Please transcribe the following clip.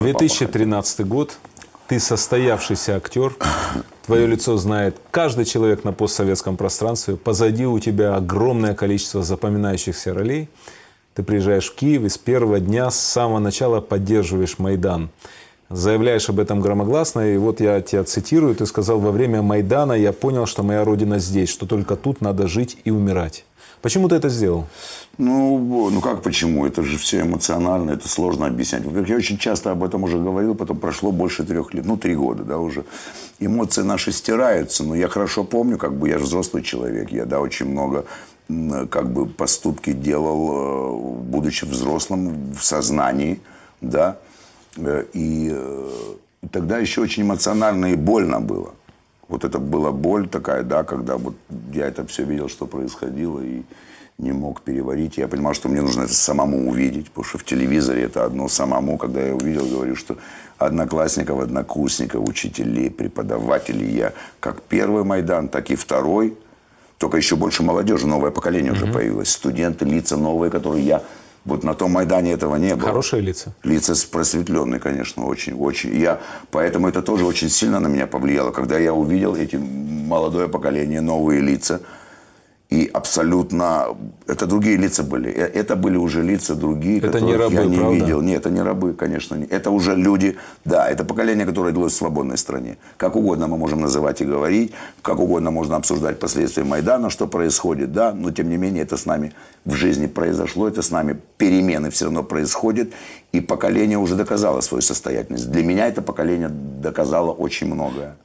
что папа хотел. 2013 год. Ты состоявшийся актер. Твое лицо знает каждый человек на постсоветском пространстве. Позади у тебя огромное количество запоминающихся ролей. Ты приезжаешь в Киев и с первого дня, с самого начала поддерживаешь Майдан. Заявляешь об этом громогласно. И вот я тебя цитирую. Ты сказал: во время Майдана я понял, что моя родина здесь, что только тут надо жить и умирать. Почему ты это сделал? Ну как почему? Это же все эмоционально, это сложно объяснять. Во-первых, я очень часто об этом уже говорил, потом прошло больше 3 лет, 3 года, да, уже. Эмоции наши стираются, но я хорошо помню, я же взрослый человек, я, да, очень много, поступки делал, будучи взрослым, в сознании, да, и тогда еще очень эмоционально и больно было. Вот это была боль такая, да, когда вот я это все видел, что происходило, и не мог переварить. Я понимал, что мне нужно это самому увидеть, потому что в телевизоре это одно самому. Когда я увидел, говорю, что одноклассников, однокурсников, учителей, преподавателей, я как первый Майдан, так и второй, только еще больше молодежи, новое поколение уже появилось, студенты, лица новые, которые я... Вот на том Майдане этого не было. Хорошие лица? Лица просветленные, конечно, очень. Поэтому это тоже очень сильно на меня повлияло. Когда я увидел эти молодое поколение, новые лица, и абсолютно... Это другие лица были. Это были уже лица другие, это которых не рабы, я не правда? видел. Нет, это не рабы, конечно. Это уже люди... Да, это поколение, которое родилось в свободной стране. Как угодно мы можем называть и говорить, как угодно можно обсуждать последствия Майдана, что происходит, да, но тем не менее это с нами в жизни произошло, это с нами перемены все равно происходят, и поколение уже доказало свою состоятельность. Для меня это поколение доказало очень многое.